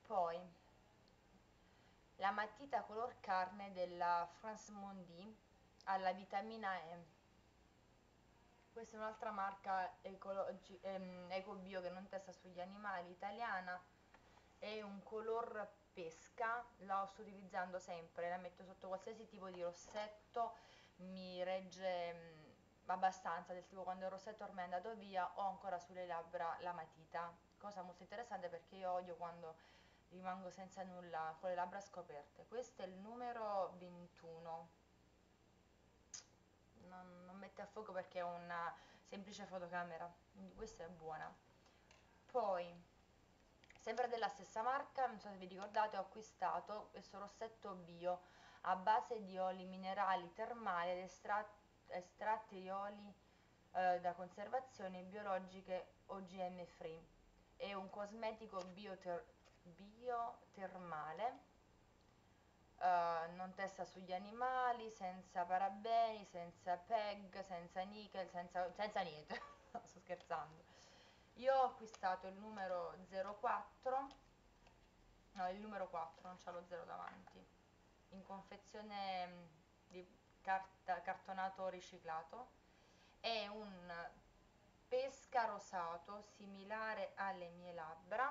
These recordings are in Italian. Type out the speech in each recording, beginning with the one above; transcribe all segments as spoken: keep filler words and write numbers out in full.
Poi la matita color carne della France Mondi alla vitamina E. Questa è un'altra marca ecologi- ehm, ecobio che non testa sugli animali, italiana. È un color pesca, la sto utilizzando sempre, la metto sotto qualsiasi tipo di rossetto, mi regge mh, abbastanza, del tipo quando il rossetto ormai è andato via ho ancora sulle labbra la matita, cosa molto interessante perché io odio quando rimango senza nulla con le labbra scoperte. Questo è il numero ventuno, non, non mette a fuoco perché è una semplice fotocamera, quindi questa è buona. Poi sempre della stessa marca, non so se vi ricordate, ho acquistato questo rossetto bio a base di oli minerali termali ed estra- estratti di oli eh, da conservazione biologiche O G M free. È un cosmetico bioter- biotermale, eh, non testa sugli animali, senza parabeni, senza P E G, senza nickel, senza, senza niente. No, sto scherzando. Io ho acquistato il numero zero quattro, no, il numero quattro, non c'ha lo zero davanti, in confezione mh, di carta, cartonato riciclato. È un pesca rosato similare alle mie labbra,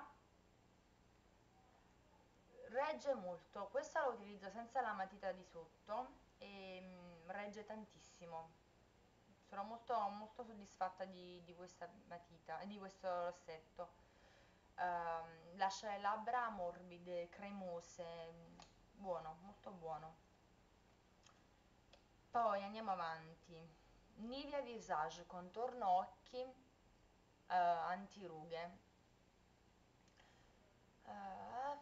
regge molto, questa la utilizzo senza la matita di sotto e mh, regge tantissimo. Sono molto, molto soddisfatta di, di questa matita, di questo rossetto. Ehm, lascia le labbra morbide, cremose, mh, buono, molto buono. Poi andiamo avanti. Nivea Visage contorno occhi, eh, antirughe. Eh,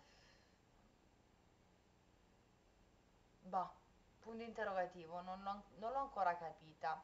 Bah, punto interrogativo, non l'ho non l'ho ancora capita.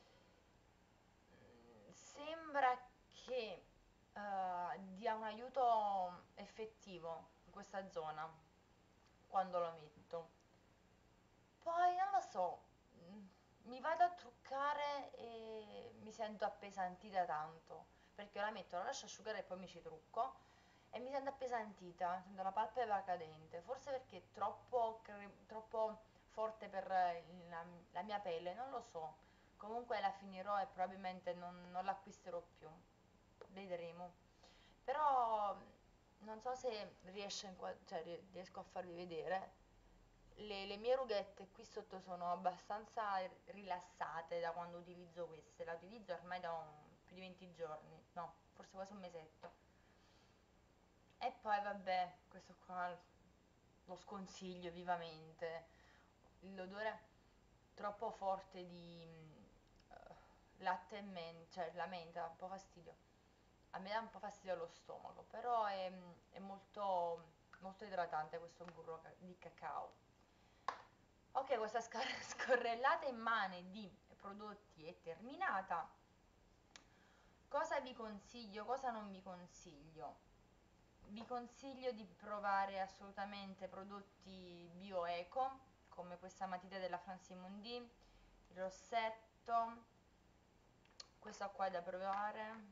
Mm, Sembra che eh, dia un aiuto effettivo in questa zona quando lo metto. Poi non lo so, mm, mi vado a truccare e mi sento appesantita tanto, perché la metto, la lascio asciugare e poi mi ci trucco e mi sento appesantita, sento la palpebra cadente, forse perché è troppo, cre- troppo forte per il- la, la mia pelle, non lo so. Comunque la finirò e probabilmente non, non l'acquisterò più, vedremo. Però non so se riesce in qua- cioè, ri- riesco a farvi vedere. Le, le mie rughette qui sotto sono abbastanza rilassate da quando utilizzo queste. La utilizzo ormai da un- più di venti giorni, no, forse quasi un mesetto. E poi vabbè, questo qua lo sconsiglio vivamente. L'odore troppo forte di mm, eh, latte e menta, cioè la menta, dà un po' fastidio. A me dà un po' fastidio allo stomaco, però è, mm, è molto, molto idratante questo burro ca- di cacao. Ok, questa scar- scorrellata immane di prodotti è terminata. Cosa vi consiglio, cosa non vi consiglio? Vi consiglio di provare assolutamente prodotti bio-eco, come questa matita della Francimondi, il rossetto, questa qua è da provare.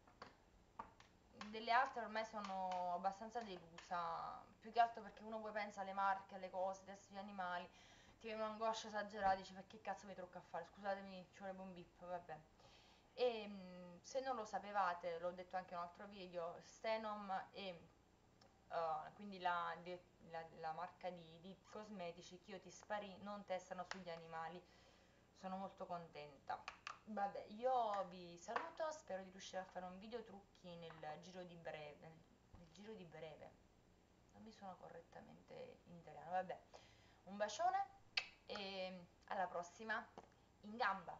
Delle altre ormai sono abbastanza delusa, più che altro perché uno poi pensa alle marche, alle cose, testi di animali, ti viene un'angoscia esagerata, dici perché cazzo mi tocca a fare, scusatemi, ci vorrebbe un bip, vabbè. E mh, se non lo sapevate, l'ho detto anche in un altro video, Stenom e uh, quindi la, di- la- la marca di, di cosmetici Chio ti spari non testano sugli animali, sono molto contenta. Vabbè, io vi saluto, spero di riuscire a fare un video trucchi nel giro di breve, nel, nel giro di breve, non mi suona correttamente in italiano, vabbè, un bacione e alla prossima, in gamba!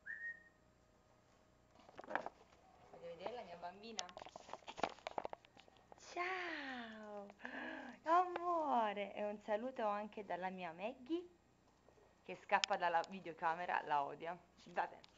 Voglio vedere la mia bambina? Ciao! Amore! E un saluto anche dalla mia Maggie che scappa dalla videocamera, la odia. Vabbè.